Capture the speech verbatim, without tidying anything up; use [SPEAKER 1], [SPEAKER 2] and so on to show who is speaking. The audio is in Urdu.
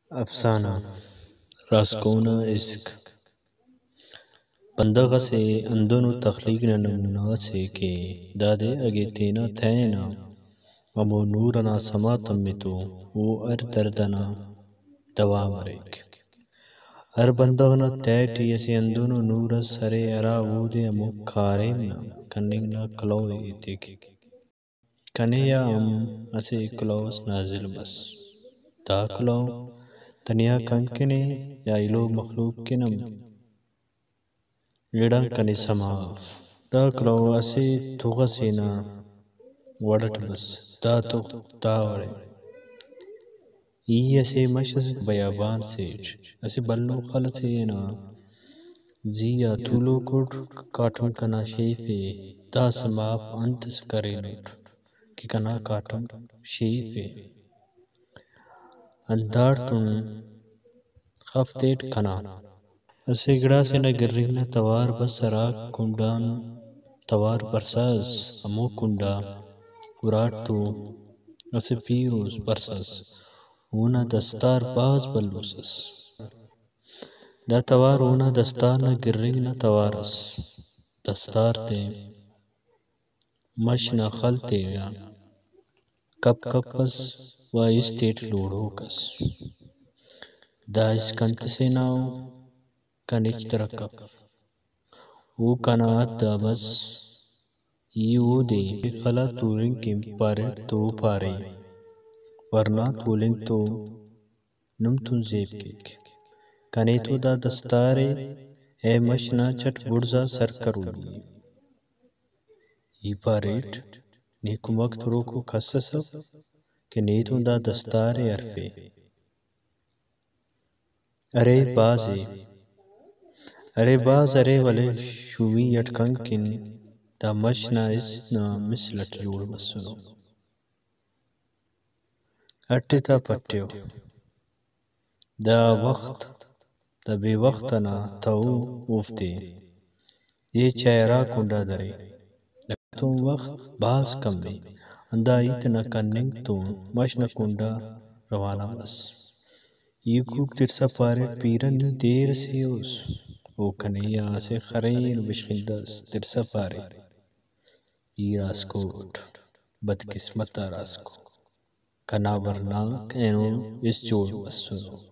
[SPEAKER 1] افسانہ راسکونا عشق بندغ سے اندن و تخلیق نہ نمونہ سے کہ دادے اگے تینا تھینا امو نورنا سما تمتو وہ ار دردنا دوام ریک ار بندغنا تیٹی اسی اندن و نور سرے ارا وودے امو کاریم کننگنا کلوئے دیکھ کنے یا ام اسے کلوس نازل بس دا کلو تنیا کنکنے یا ایلو مخلوق کنم ایڈان کنے سماف دا کلو اسے تغسینا وڑٹ بس دا تغ دا وڑے ای اسے مشس بیابان سیج اسے بلو خلصینا زیا طولو کٹ کاٹم کنا شیفے دا سماف انتس کرے نوٹ کہ کنا کاٹم شیفے اندار تن خفتیٹ کنا اسے گڑا سے نہ گرگنا توار بس راک کنڈان توار برساس امو کنڈا ورات تو اسے پیروز برساس اونا دستار باز بلوسس دا توار اونا دستار نہ گرگنا توارس دستار تے مشنا خلتے یا کپ کپ بس وائس تیٹ لوڑو کس دا اس کنت سے ناو کنچ ترکف او کنات دا بس ایو دے خلا تولنگ کم پارے تو پارے ورنہ تولنگ تو نمتن زیب کیک کنے تو دا دستارے اے مشنا چٹ برزا سر کرو لی ای پاریٹ نیکو مقت روکو کسسف کہ نیتون دا دستارے عرفے ارے بازے ارے باز ارے والے شوی اٹکنگ کن دا مشنا اسنا مثلٹ جوڑ بسنو اٹتا پٹیو دا وقت دا بے وقتنا تاو وفتے یہ چائرہ کنڈا درے تو وقت باز کم میں اندہ ایتنا کننگ تو مشنا کنڈا روانہ بس یہ کوک ترسا پارے پیرن دیر سے اس او کنیا سے خرین بشخندس ترسا پارے ای راسکوٹ بدقسمت راسکو کنا ورناک اینو اس جوڑ بسنو